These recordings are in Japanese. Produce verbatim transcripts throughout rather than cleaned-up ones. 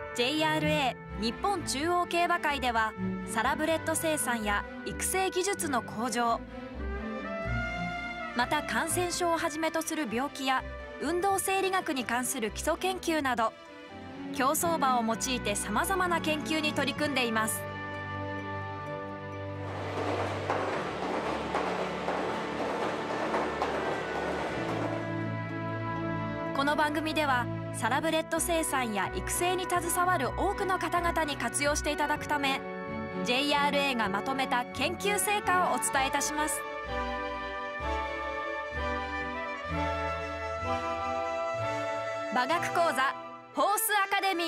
ジェイアールエー 日本中央競馬会ではサラブレッド生産や育成技術の向上、また感染症をはじめとする病気や運動生理学に関する基礎研究など競走馬を用いてさまざまな研究に取り組んでいます。この番組ではサラブレッド生産や育成に携わる多くの方々に活用していただくため ジェイアールエー がまとめた研究成果をお伝えいたします。馬学講座ホースアカデミー。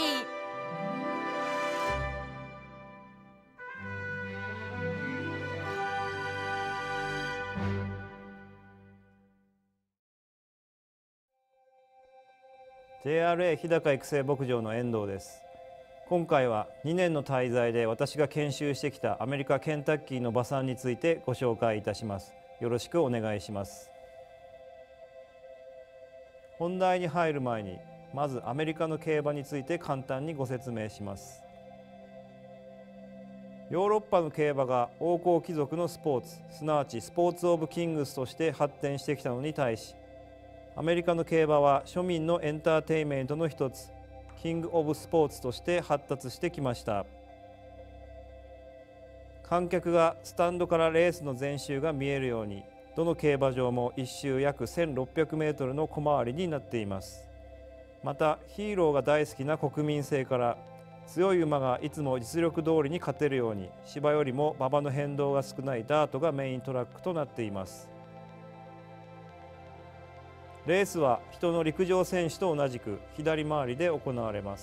ジェイアールエー 日高育成牧場の遠藤です。今回はにねんの滞在で私が研修してきたアメリカケンタッキーの馬産についてご紹介いたします。よろしくお願いします。本題に入る前にまずアメリカの競馬について簡単にご説明します。ヨーロッパの競馬が王侯貴族のスポーツ、すなわちスポーツ・オブ・キングスとして発展してきたのに対し、アメリカの競馬は庶民のエンターテインメントの一つ、キング・オブ・スポーツとして発達してきました。観客がスタンドからレースの全周が見えるように、どの競馬場も一周約せんろっぴゃくメートルの小回りになっています。またヒーローが大好きな国民性から強い馬がいつも実力通りに勝てるように芝よりも馬場の変動が少ないダートがメイントラックとなっています。レースは人の陸上選手と同じく左回りで行われます。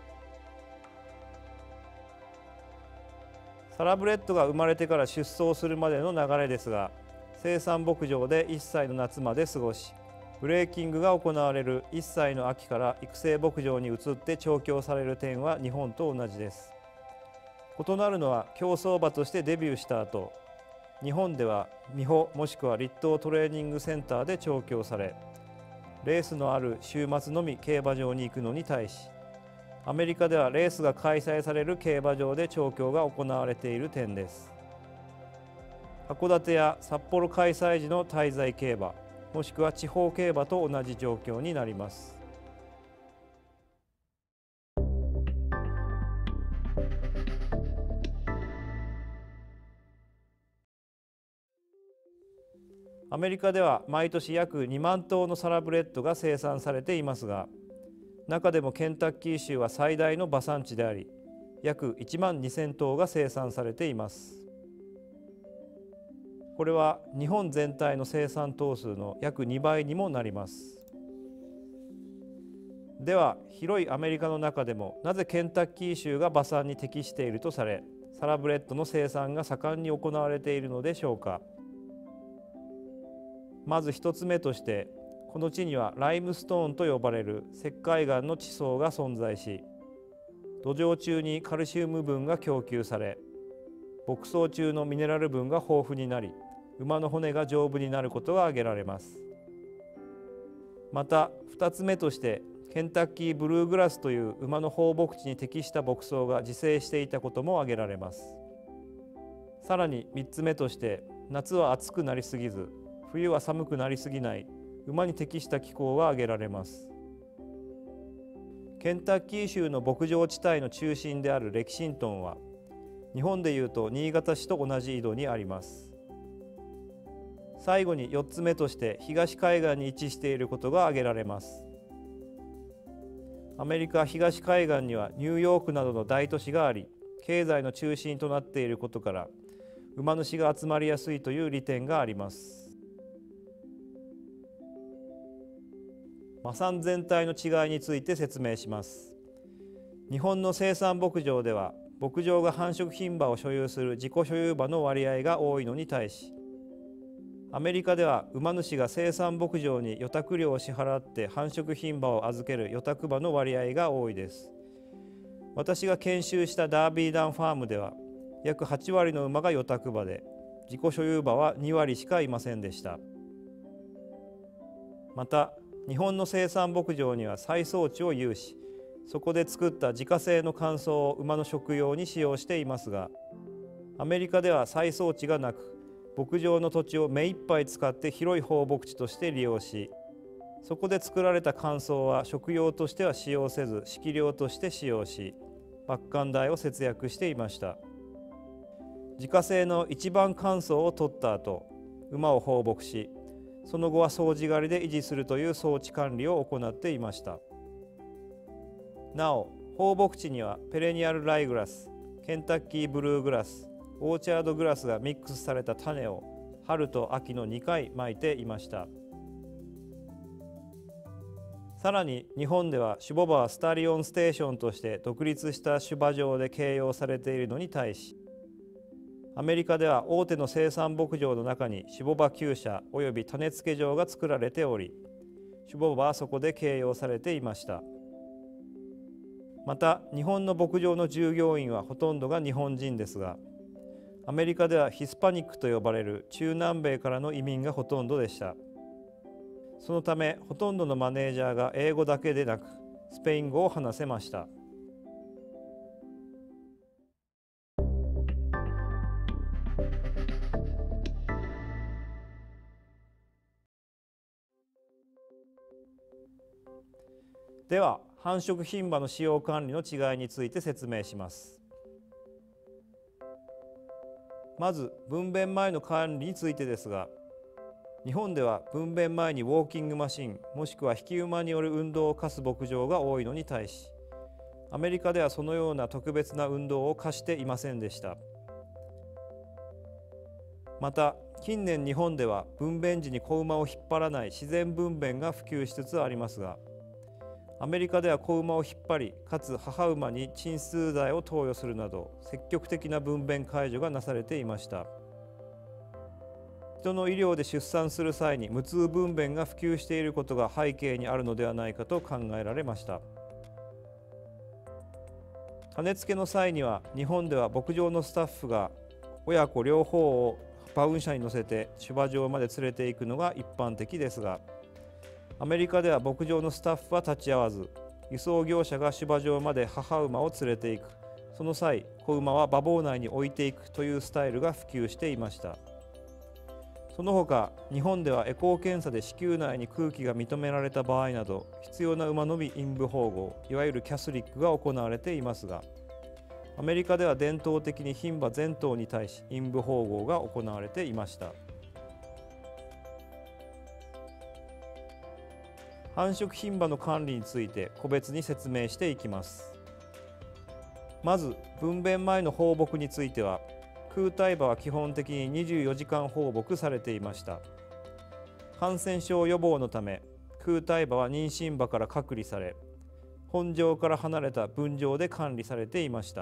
サラブレッドが生まれてから出走するまでの流れですが、生産牧場でいっさいの夏まで過ごし、ブレーキングが行われるいっさいの秋から育成牧場に移って調教される点は日本と同じです。異なるのは競走馬としてデビューした後、日本では美保もしくは立東トレーニングセンターで調教され、レースのある週末のみ競馬場に行くのに対し、アメリカではレースが開催される競馬場で調教が行われている点です。函館や札幌開催時の滞在競馬、もしくは地方競馬と同じ状況になります。アメリカでは毎年約にまんとうのサラブレッドが生産されていますが、中でもケンタッキー州は最大の馬産地であり、約いちまんにせんとうが生産されています。これは日本全体の生産頭数の約にばいにもなります。では広いアメリカの中でもなぜケンタッキー州が馬産に適しているとされ、サラブレッドの生産が盛んに行われているのでしょうか。まず一つ目として、この地にはライムストーンと呼ばれる石灰岩の地層が存在し、土壌中にカルシウム分が供給され、牧草中のミネラル分が豊富になり、馬の骨が丈夫になることが挙げられます。またふたつめとして、ケンタッキーブルーグラスという馬の放牧地に適した牧草が自生していたことも挙げられます。さらにみっつめとして、夏は暑くなりすぎず冬は寒くなりすぎない馬に適した気候が挙げられます。ケンタッキー州の牧場地帯の中心であるレキシントンは、日本でいうと新潟市と同じ緯度にあります。最後によっつめとして、東海岸に位置していることが挙げられます。アメリカ東海岸にはニューヨークなどの大都市があり、経済の中心となっていることから馬主が集まりやすいという利点があります。馬産全体の違いについて説明します。日本の生産牧場では牧場が繁殖牝馬を所有する自己所有馬の割合が多いのに対し、アメリカでは馬主が生産牧場に予託料を支払って繁殖牝馬を預ける予託馬の割合が多いです。私が研修したダービーダンファームでは約はちわりの馬が予託馬で、自己所有馬はにわりしかいませんでした。また日本の生産牧場には再走地を有し、 そこで作った自家製の乾燥を馬の食用に使用していますが、アメリカでは再装置がなく、牧場の土地を目いっぱい使って広い放牧地として利用し、そこで作られた乾燥は食用としては使用せず飼料として使用し、麦稈代を節約していました。自家製の一番乾燥を取った後、馬を放牧し、その後は掃除狩りで維持するという装置管理を行っていました。なお、放牧地にはペレニアルライグラス、ケンタッキーブルーグラス、オーチャードグラスがミックスされた種を春と秋のにかいまいていました。さらに日本では種牡馬はスタリオンステーションとして独立した種馬場で掲揚されているのに対し、アメリカでは大手の生産牧場の中に種牡馬厩舎および種付け場が作られており、種牡馬はそこで掲揚されていました。また日本の牧場の従業員はほとんどが日本人ですが、アメリカではヒスパニックと呼ばれる中南米からの移民がほとんどでした。そのためほとんどのマネージャーが英語だけでなくスペイン語を話せました。では繁殖牝馬の使用管理の違いについて説明します。まず分娩前の管理についてですが、日本では分娩前にウォーキングマシンもしくは引き馬による運動を課す牧場が多いのに対し、アメリカではそのような特別な運動を課していませんでした。また近年日本では分娩時に子馬を引っ張らない自然分娩が普及しつつありますが、アメリカでは子馬を引っ張り、かつ母馬に鎮痛剤を投与するなど積極的な分娩介助がなされていました。人の医療で出産する際に無痛分娩が普及していることが背景にあるのではないかと考えられました。種付けの際には日本では牧場のスタッフが親子両方を馬運車に乗せて種馬場まで連れて行くのが一般的ですが、アメリカでは牧場のスタッフは立ち会わず、輸送業者が種馬場まで母馬を連れて行く、その際子馬は馬房内に置いていくというスタイルが普及していました。その他日本ではエコー検査で子宮内に空気が認められた場合など必要な馬のみ陰部縫合、いわゆるキャスリックが行われていますが、アメリカでは伝統的に牝馬全頭に対し陰部縫合が行われていました。繁殖牝馬の管理について個別に説明していきます。まず分娩前の放牧については、空胎馬は基本的ににじゅうよじかん放牧されていました。感染症予防のため空胎馬は妊娠馬から隔離され、本場から離れた分場で管理されていました。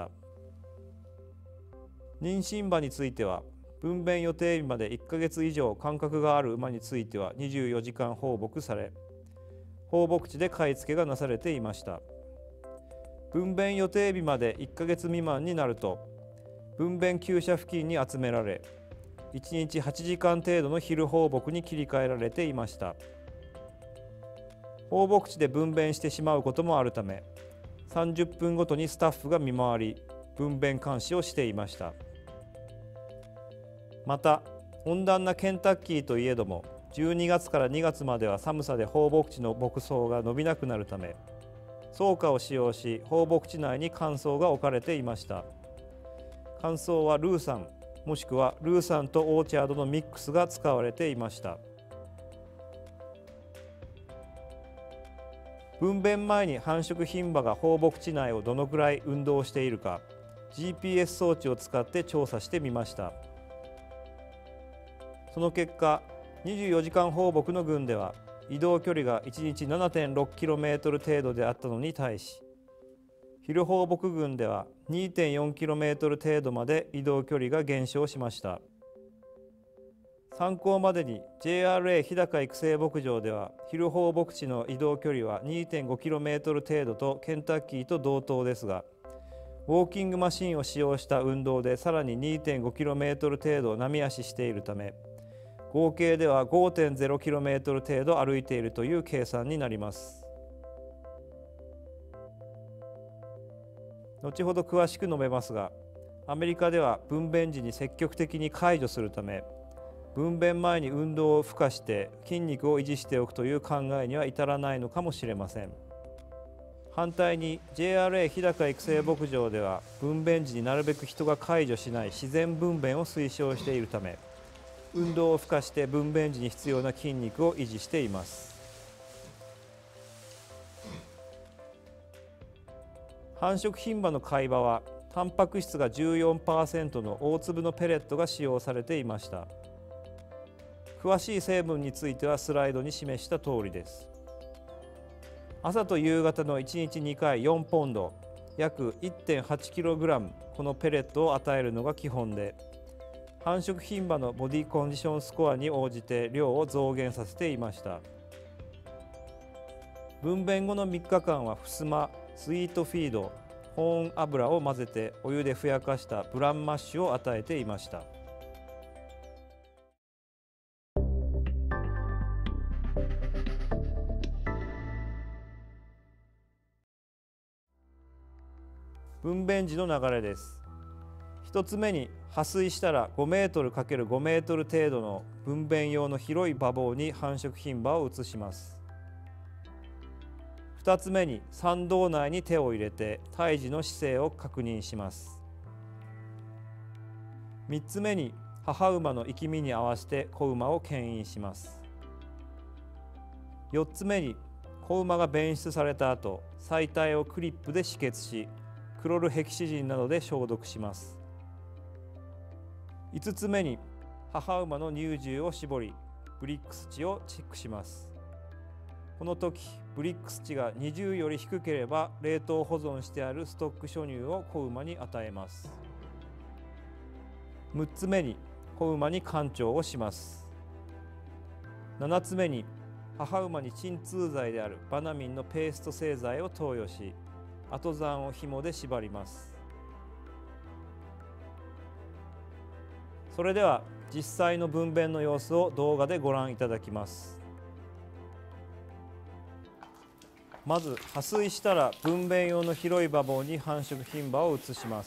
妊娠馬については分娩予定日までいっかげつ以上間隔がある馬についてはにじゅうよじかん放牧され、放牧地で買い付けがなされていました。分娩予定日までいっかげつ未満になると分娩厩舎付近に集められ、いちにちはちじかん程度の昼放牧に切り替えられていました。放牧地で分娩してしまうこともあるため、さんじゅっぷんごとにスタッフが見回り分娩監視をしていました。また温暖なケンタッキーといえども、じゅうにがつからにがつまでは寒さで放牧地の牧草が伸びなくなるため、草加を使用し放牧地内に乾燥が置かれていました。乾燥はルー酸もしくはルー酸とオーチャードのミックスが使われていました。分娩前に繁殖牝馬が放牧地内をどのくらい運動しているか ジーピーエス 装置を使って調査してみました。その結果、にじゅうよじかん放牧の群では移動距離がいちにち ななてんろくキロメートル 程度であったのに対し、昼放牧群では にてんよんキロメートル 程度まで移動距離が減少しました。参考までに ジェイアールエー 日高育成牧場では昼放牧地の移動距離は にてんごキロメートル 程度とケンタッキーと同等ですが、ウォーキングマシンを使用した運動でさらに にてんごキロメートル 程度波足しているため、合計では ごてんゼロキロメートル 程度歩いているという計算になります。 後ほど詳しく述べますが、アメリカでは分娩時に積極的に介助するため、分娩前に運動を付加して筋肉を維持しておくという考えには至らないのかもしれません。反対に ジェイアールエー 日高育成牧場では、分娩時になるべく人が介助しない自然分娩を推奨しているため、運動を付加して分娩時に必要な筋肉を維持しています。繁殖牝馬の飼い場はタンパク質が じゅうよんパーセント の大粒のペレットが使用されていました。詳しい成分についてはスライドに示した通りです。朝と夕方のいちにちにかいよんポンド、約 いってんはちキログラム このペレットを与えるのが基本で、繁殖牝馬のボディコンディションスコアに応じて量を増減させていました。分娩後のみっかかんはふすま、スイートフィード、保温油を混ぜてお湯でふやかしたブランマッシュを与えていました。分娩時の流れです。ひとつめに破水したらごメートルかけるごメートル程度の分娩用の広い馬房に繁殖牝馬を移します。ふたつめに産道内に手を入れて胎児の姿勢を確認します。みっつめに母馬の生き身に合わせて子馬を牽引します。よっつめに子馬が娩出された後、採体をクリップで止血し、クロルヘキシジンなどで消毒します。いつつめに母馬の乳汁を絞り、ブリックス値をチェックします。この時ブリックス値がにじゅうより低ければ冷凍保存してあるストック初乳を子馬に与えます。むっつめに子馬に灌腸をします。ななつめに母馬に鎮痛剤であるバナミンのペースト製剤を投与し、後産を紐で縛ります。それでは実際の分娩の様子を動画でご覧いただきます。まず破水したら分娩用の広い馬房に繁殖牝馬を移します。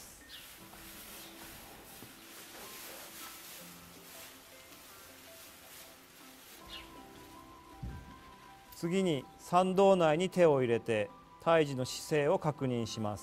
次に産道内に手を入れて胎児の姿勢を確認します。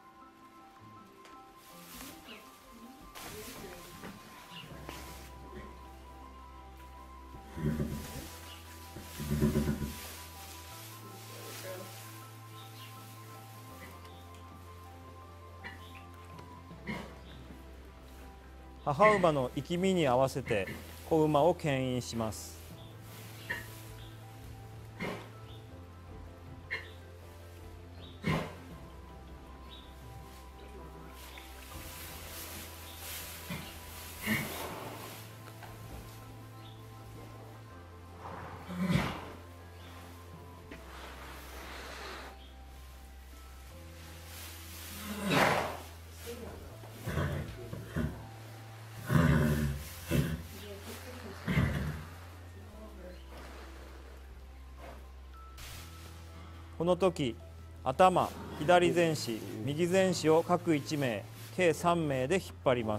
母馬の生き身に合わせて子馬を牽引します。この時、頭、左前肢、右前肢を各いちめい、計さんめいで引っ張ります。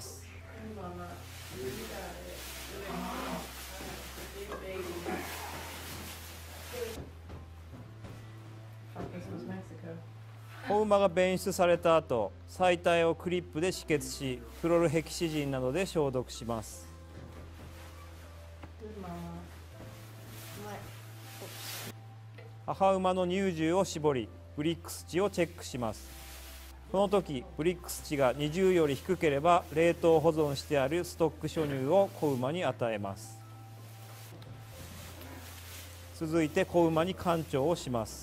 子馬が娩出された後、採体をクリップで止血し、クロルヘキシジンなどで消毒します。母馬の乳汁を絞り、ブリックス値をチェックします。この時、ブリックス値がにじゅうより低ければ、冷凍保存してあるストック初乳を子馬に与えます。続いて子馬に灌腸をします。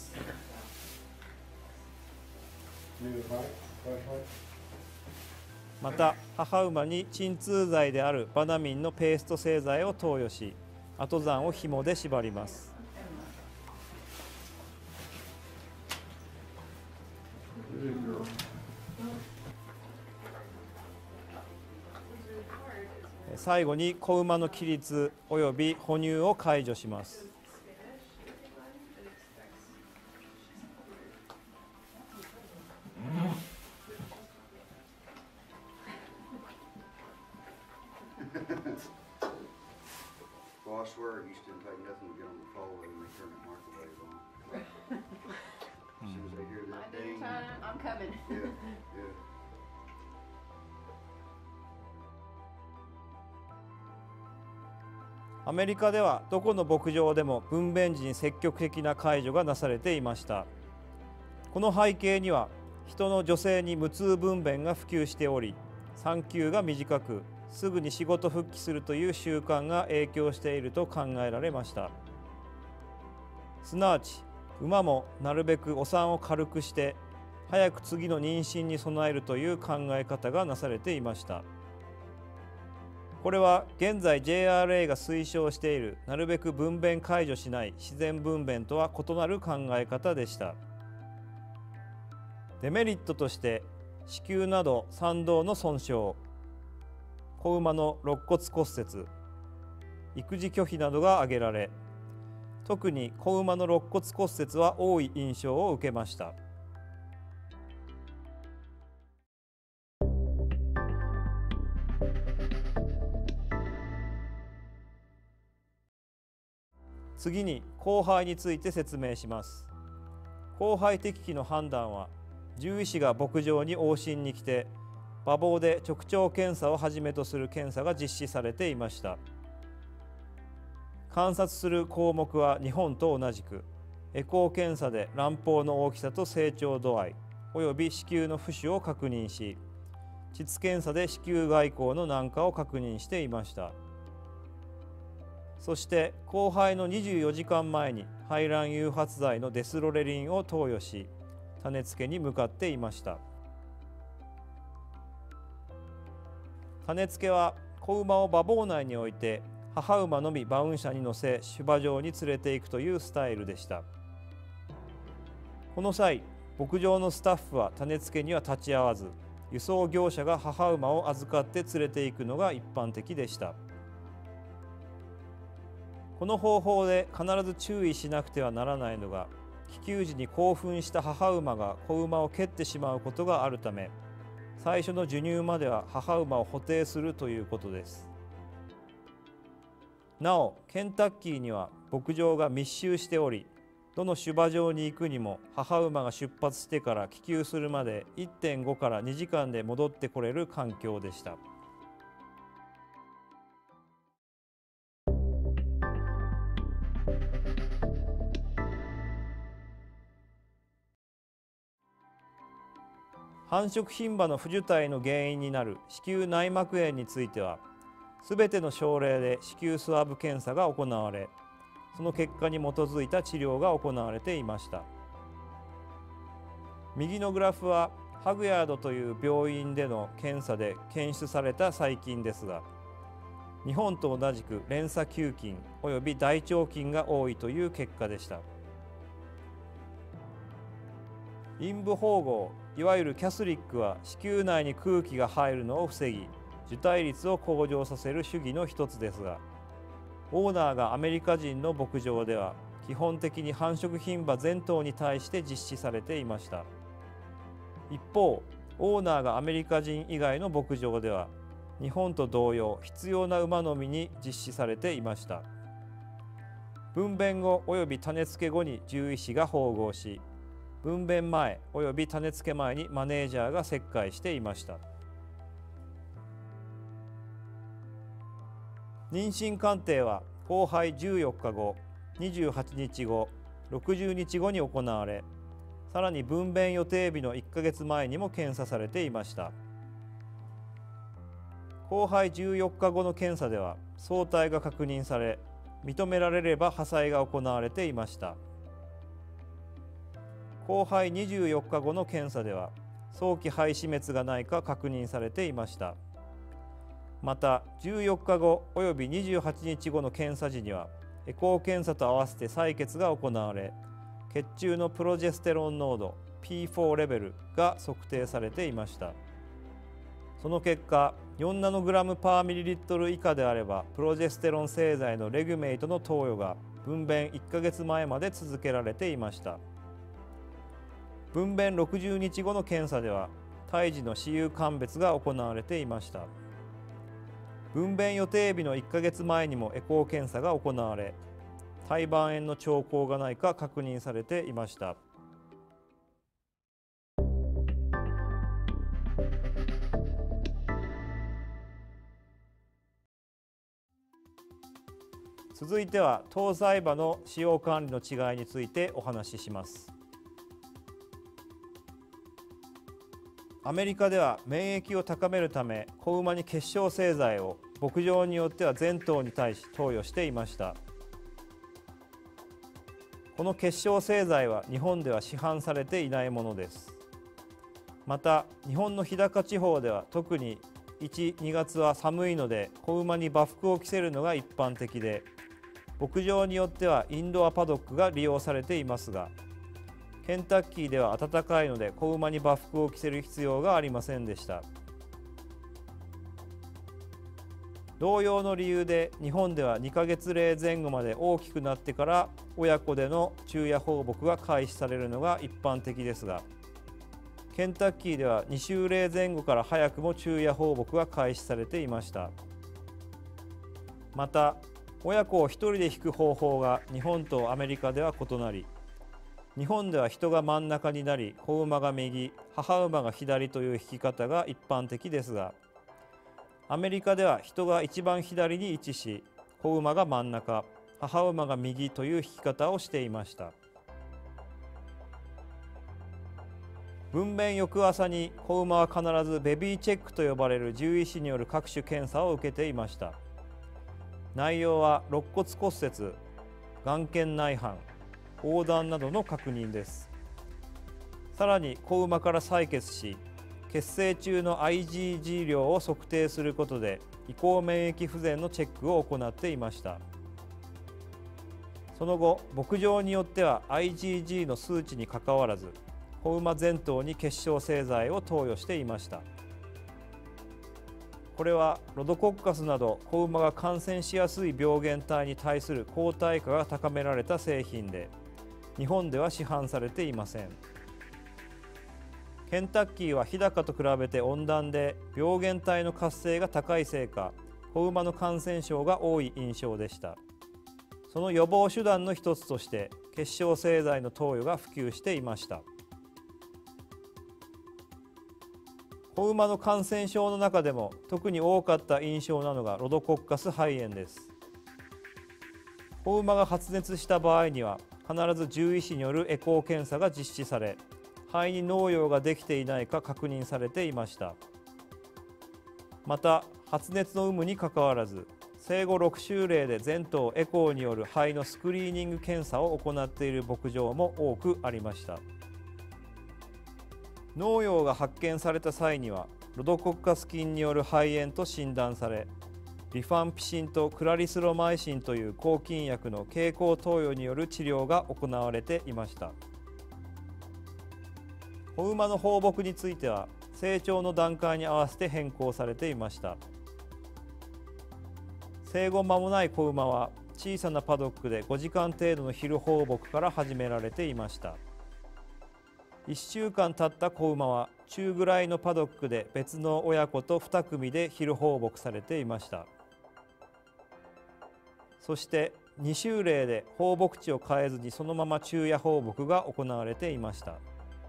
また、母馬に鎮痛剤であるバナミンのペースト製剤を投与し、後産を紐で縛ります。最後に子馬の起立および哺乳を介助します。 I swear it used to take nothing to get on the folder and they turn the microwave on. As soon as they hear that ding. I'm coming. Yeah, yeah. アメリカではどこの牧場でも分娩時に積極的な介助がなされていました。この背景には人の女性に無痛分娩が普及しており、産休が短くすぐに仕事復帰するという習慣が影響していると考えられました。すなわち馬もなるべくお産を軽くして早く次の妊娠に備えるという考え方がなされていました。これは現在 ジェイアールエー が推奨しているなるべく分娩介助しない自然分娩とは異なる考え方でした。デメリットとして子宮など産道の損傷、子馬の肋骨骨折、育児拒否などが挙げられ、特に子馬の肋骨骨折は多い印象を受けました。次に交配について説明します。交配適期の判断は獣医師が牧場に往診に来て馬房で直腸検査をはじめとする検査が実施されていました。観察する項目は日本と同じくエコー検査で卵胞の大きさと成長度合いおよび子宮の浮腫を確認し、膣検査で子宮外交の軟化を確認していました。そして交配のにじゅうよじかんまえに排卵誘発剤のデスロレリンを投与し、種付けに向かっていました。種付けは子馬を馬房内に置いて母馬のみ馬運車に乗せ種馬場に連れていくというスタイルでした。この際牧場のスタッフは種付けには立ち会わず、輸送業者が母馬を預かって連れていくのが一般的でした。この方法で必ず注意しなくてはならないのが、帰厩時に興奮した母馬が子馬を蹴ってしまうことがあるため、最初の授乳までは母馬を補填するということです。なおケンタッキーには牧場が密集しており、どの種馬場に行くにも母馬が出発してから帰厩するまで いってんご からにじかんで戻ってこれる環境でした。繁殖牝馬の不受胎の原因になる子宮内膜炎については、すべての症例で子宮スワブ検査が行われ、その結果に基づいた治療が行われていました。右のグラフはハグヤードという病院での検査で検出された細菌ですが、日本と同じく連鎖球菌および大腸菌が多いという結果でした。陰部縫合、いわゆるキャスリックは子宮内に空気が入るのを防ぎ、受胎率を向上させる手技の一つですが、オーナーがアメリカ人の牧場では基本的に繁殖牝馬全頭に対して実施されていました。一方、オーナーがアメリカ人以外の牧場では日本と同様必要な馬のみに実施されていました。分娩後および種付け後に獣医師が縫合し、分娩前および種付け前にマネージャーが切開していました。妊娠鑑定は交配じゅうよっかご、にじゅうはちにちご、ろくじゅうにちごに行われ、さらに分娩予定日のいっかげつまえにも検査されていました。交配じゅうよっかごの検査では相対が確認され、認められれば破砕が行われていました。交配にじゅうよっかごの検査では早期肺死滅がないか確認されていました。またじゅうよっかごおよびにじゅうはちにちごの検査時にはエコー検査と合わせて採血が行われ、血中のプロジェステロン濃度 ピーフォー レベルが測定されていました。その結果よんナノグラムパーミリリットル以下であればプロジェステロン製剤のレギュメイトの投与が分娩いっかげつまえまで続けられていました。分娩ろくじゅうにちごの検査では胎児の子宮鑑別が行われていました。 分娩予定日のいっかげつまえにもエコー検査が行われ、胎盤炎の兆候がないか確認されていました。続いては搭載馬の使用管理の違いについてお話しします。アメリカでは免疫を高めるため子馬に結晶製剤を牧場によっては全頭に対し投与していました。この結晶製剤は日本では市販されていないものです。また日本の日高地方では特にいち、にがつは寒いので子馬に馬服を着せるのが一般的で、牧場によってはインドアパドックが利用されていますが、ケンタッキーでは暖かいので子馬に馬服を着せる必要がありませんでした。同様の理由で日本ではにかげつれい前後まで大きくなってから親子での昼夜放牧が開始されるのが一般的ですが、ケンタッキーではに週例前後から早くも昼夜放牧が開始されていました。また親子を一人で引く方法が日本とアメリカでは異なり、日本では人が真ん中になり子馬が右、母馬が左という引き方が一般的ですが、アメリカでは人が一番左に位置し子馬が真ん中、母馬が右という引き方をしていました。分娩翌朝に子馬は必ずベビーチェックと呼ばれる獣医師による各種検査を受けていました。内容は肋骨骨折、眼瞼内反、横断などの確認です。さらに子馬から採血し、血清中の アイジージー 量を測定することで移行免疫不全のチェックを行っていました。その後、牧場によっては アイジージー の数値にかかわらず子馬全頭に結晶製剤を投与していました。これはロドコッカスなど子馬が感染しやすい病原体に対する抗体価が高められた製品で、日本では市販されていません。ケンタッキーは日高と比べて温暖で病原体の活性が高いせいか、子馬の感染症が多い印象でした。その予防手段の一つとして結晶製剤の投与が普及していました。子馬の感染症の中でも特に多かった印象なのがロドコッカス肺炎です。子馬が発熱した場合には必ず獣医師によるエコー検査が実施され、肺に農葉ができていないか確認されていました。また発熱の有無にかかわらず生後ろく週例で全頭エコーによる肺のスクリーニング検査を行っている牧場も多くありました。農葉が発見された際にはロドコッカス菌による肺炎と診断され、リファンピシンとクラリスロマイシンという抗菌薬の経口投与による治療が行われていました。子馬の放牧については成長の段階に合わせて変更されていました。生後間もない子馬は小さなパドックでごじかん程度の昼放牧から始められていました。いっしゅうかん経った子馬は中ぐらいのパドックで別の親子とに組で昼放牧されていました。そしてに週例で放牧地を変えずにそのまま昼夜放牧が行われていました。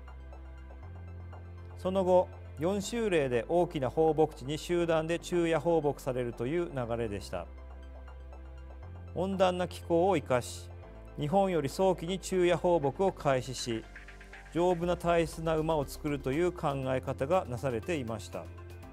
その後よん週例で大きな放牧地に集団で昼夜放牧されるという流れでした。温暖な気候を生かし、日本より早期に昼夜放牧を開始し、丈夫な体質な馬を作るという考え方がなされていました。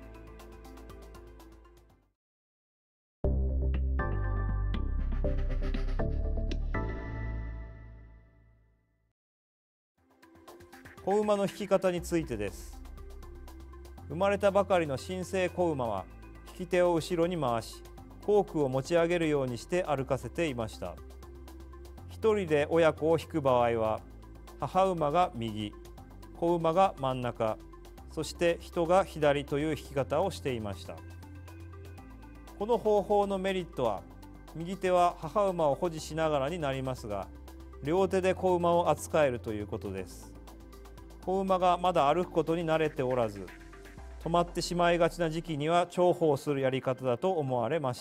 子馬の引き方についてです。生まれたばかりの新生子馬は引き手を後ろに回し、後駆を持ち上げるようにして歩かせていました。一人で親子を引く場合は母馬が右、子馬が真ん中、そして人が左という引き方をしていました。この方法のメリットは、右手は母馬を保持しながらになりますが、両手で子馬を扱えるということです。子馬がまだ歩くことに慣れておらず、 止まってしまいがちな時期には重宝するやり方だと思われました。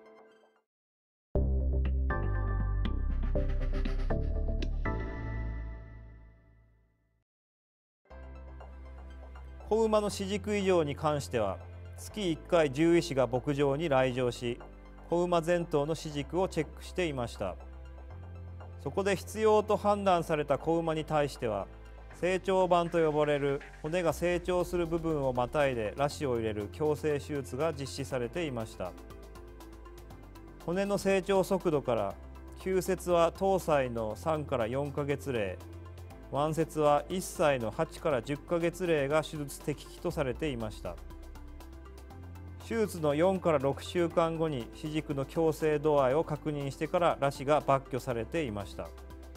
子馬の飼育異常に関しては、月いっかい獣医師が牧場に来場し、子馬全頭の飼育をチェックしていました。そこで必要と判断された子馬に対しては、成長板と呼ばれる骨が成長する部分をまたいで螺子を入れる矯正手術が実施されていました。骨の成長速度から、臼節はとおさいのさんからよんかげつれい、腕節はいっさいのはちからじゅっかげつれいが手術適期とされていました。手術のよんからろくしゅうかんごに歯軸の矯正度合いを確認してから螺子が抜去されていました。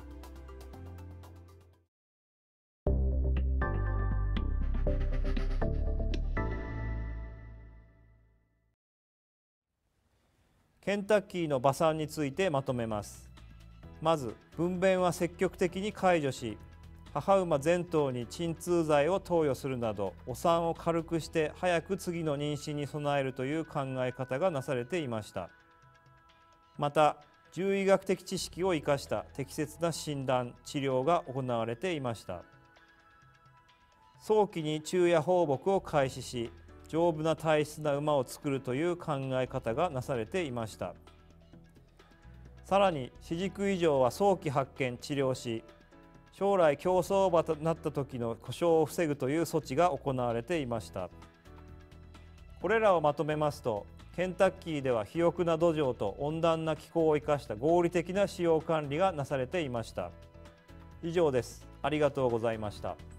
ケンタッキーの馬産についてまとめます。まず、分娩は積極的に介助し、母馬全頭に鎮痛剤を投与するなど、お産を軽くして早く次の妊娠に備えるという考え方がなされていました。また、獣医学的知識を生かした適切な診断・治療が行われていました。早期に昼夜放牧を開始し、丈夫な体質な馬を作るという考え方がなされていました。さらに、歯軸異常は早期発見・治療し、将来競走馬となった時の故障を防ぐという措置が行われていました。これらをまとめますと、ケンタッキーでは肥沃な土壌と温暖な気候を生かした合理的な飼養管理がなされていました。以上です。ありがとうございました。